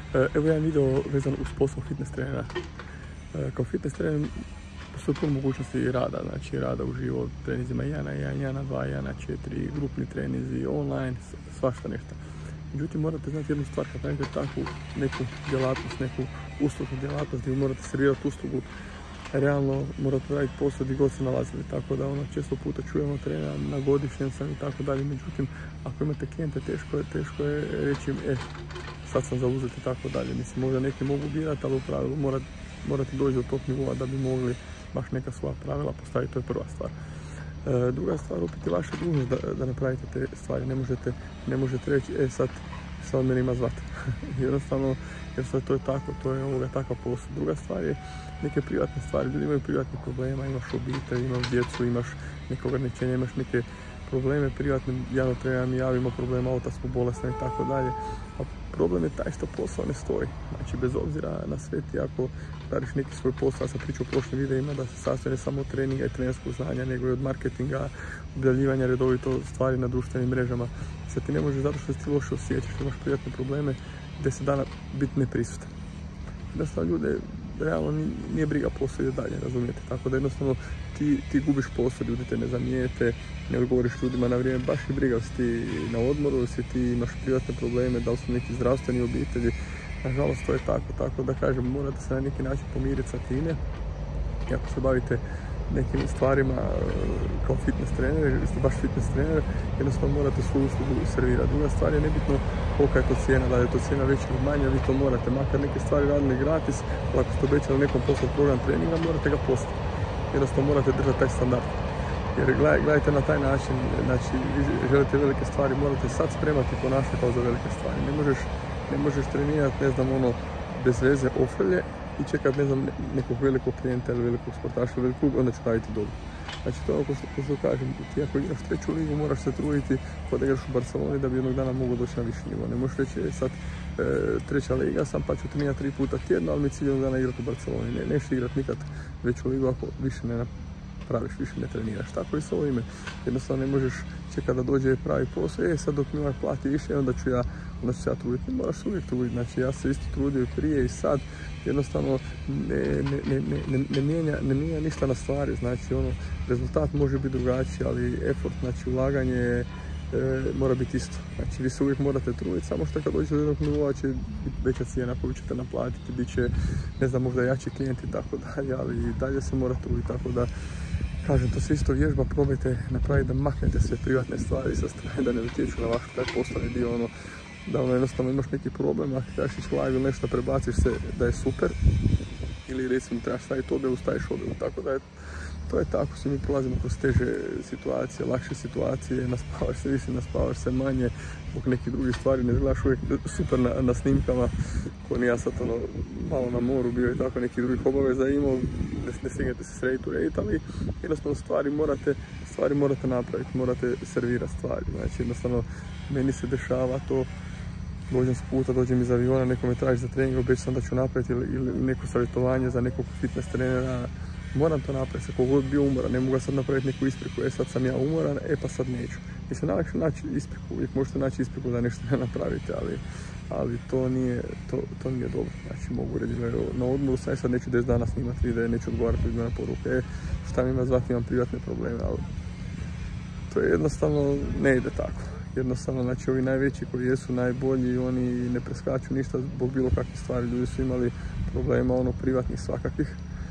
Evo jedan video vezan uz posao fitness trenera. Kao fitness trener postoji puno mogućnosti rada, znači rada uživo, trenizima 1 na 1, 1 na 2, 1 na 4, grupni trenizi, online, svašta nešto. Međutim, morate znati jednu stvar, kad radite takvu neku djelatnost, neku uslužnu djelatnost gdje morate servirati uslugu, realno morate raditi posao gdje god se nalazili, tako da često puta čujemo trenera na godišnjem sam i tako dalje. Međutim, ako imate klijente, teško je reći im, sad sam zauzet i tako dalje. Mislim, možda neki mogu birati, ali u pravilu morate doći do tog nivoa da bi mogli baš neka svoja pravila postaviti, to je prva stvar. Druga stvar, opet je vaša dužnost da napravite te stvari. Ne možete reći, sad meni ima zvat. Jednostavno, jer sad to je tako, to je takav posao. Druga stvar je neke privatne stvari. Ljudi imaju privatnih problema, imaš obitelj, imaš djecu, imaš neke ograničenja, imaš neke probleme privatne, javno treba mi javi, ima problema, otac smo bolestan i tako dalje. A problem je taj što posao ne stoji. Znači, bez obzira na sve ti, ako radiš neki svoj posao, sam pričao u prošlim videima da se sastoji ne samo od treninga i trenerskog znanja, nego i od marketinga, objavljivanja redovito stvari na društvenim mrežama. Sad ti ne možeš zato što se ti loše osjećaš, što imaš privatne probleme, 10 dana biti neprisutan. Jednostavno ljude, realno nije briga posao ide dalje, razumijete? Tako da jednostavno ti gubiš posao, ljudi te ne zamijete, ne odgovoriš ljudima na vrijeme, baš je briga, si ti na odmoru, si ti imaš privatne probleme, da li su neki zdravstveni obitelji. Nažalost, to je tako da kažem, morate se na neki način pomiriti sa time. I ako se bavite nekim stvarima kao fitness trener, ili ste baš fitness trener, jednostavno morate svoju uslugu servirati. Druga stvar je nebitno kolika je to cijena, da je to cijena veća ili manja, vi to morate, makar neke stvari radili gratis, ali ako ste obećali nekom poslati program treninga, morate ga poslati. Jednostavno morate držati taj standard. Jer gledajte na taj način, znači vi želite velike stvari, morate sad spremati i ponašati kao za velike stvari. Ne možeš trenirati, bez veze ofrlje i čekat, nekog velikog klijenta ili velikog sportaša ili velikog kluba, onda će raditi dobro. Znači to je ono ko što kažem, ti ako igraš treću ligu moraš se truditi kod da igraš u Barceloni da bi jednog dana mogu doći na viši nivo. Ne možeš reći sad treća liga sam pa ću trenirati 3 puta tjedno, ali mi cilj jednog dana igrati u Barceloni. Nećeš igrati nikad veću ligu ako više ne praviš, više ne treniraš. Tako i sa ovime. Jednostavno ne možeš čekati da dođe pravi posao, sad dok mi plati više, onda ću ja truditi. Ne moraš se uvijek truditi. Znači ja se isto trudio i prije i sad. Jednostavno ne mijenja ništa na stvari. Znači rezultat može biti drugačiji, ali effort, znači ulaganje mora biti isto. Znači vi se uvijek morate truditi, samo što kad dođete do jednog nivoa će biti veća cijena koju ćete naplatiti, bit će, možda jači klijenti i tako dalje, ali i dalje se mora truditi, tako da kažem, to se isto vježba, probajte napraviti da maknete sve privatne stvari sa strane, da ne utječu na vaš taj poslovni dio, da jednostavno imaš neki problem, ako trebaš ići live ili nešto, prebaciš se da je super, ili recimo trebaš staviti objavu, staviš objavu, tako da to je tako, svi mi prolazimo kroz teže situacije, lakše situacije, naspavaš se više, naspavaš se manje, zbog nekih drugih stvari, ne gledaš uvijek super na snimkama, ko ni ja sad malo na moru bio i tako nekih drugih obaveza imao, ne stignete se srediti u redit, ali jednostavno stvari morate napraviti, morate servirati stvari, znači jednostavno meni se dešava to, dođem s puta, dođem iz aviona, neko me traži za trening, obećam da ću napraviti ili neko savjetovanje za nekog fitness trenera, moram to napraviti, sa kogod bio umoran, ne mogu sad napraviti neku ispriku, sad sam ja umoran, pa sad neću. Mislim, najlakše naći ispriku, uvijek možete naći ispriku da nešto ne napravite, ali to nije dobro. Znači, mogu reći, na odmoru sad neću 10 dana snimati videe, neću odgovarati ljudima na poruke, šta mi ima zvati, imam privatne probleme, ali to je jednostavno, ne ide tako. Jednostavno, znači, ovi najveći koji jesu najbolji, oni ne preskaču ništa zbog bilo kakvih stvari, ljudi su imali problema, privatnih svakakvih.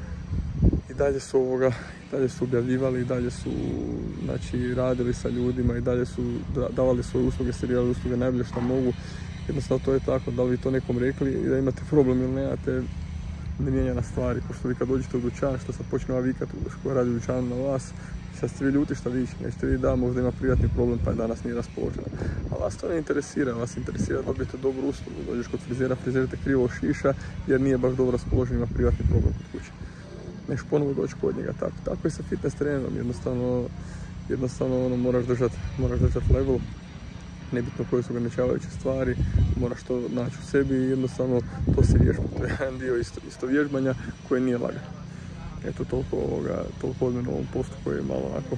I dalje su objavljivali, i dalje su radili sa ljudima, i dalje su davali svoje usluge, servirali usluge najbolje što mogu. Jednostavno to je tako, da li vi to nekom rekli i da imate problem ili nemate, ne mijenja na stvari. Pošto vi kad dođete u dućan, što sad počne vikati ko radi u dućanu na vas, sad ste vi ljuti šta vići, nećete vi da možda ima privatni problem pa je danas nije raspoložena. A vas to ne interesira, vas interesira da dobijete dobru uslugu, dođeš kod frizera, frizer te krivo ošiša jer nije baš dobro raspoložen, ima privatni problem kod kuće. Neš ponovo doći kod njega, tako i sa fitness trenerom, jednostavno moraš držati level, nebitno koje su ograničavajuće stvari, moraš to naći u sebi i jednostavno to se vježba, to je jedan dio isto vježbanja koje nije lagano. Eto, toliko od mene u ovom poslu koji je malo onako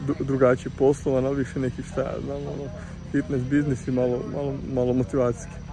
drugačiji poslovan, ali više nekih šta ja znam, fitness biznis i malo motivacijski.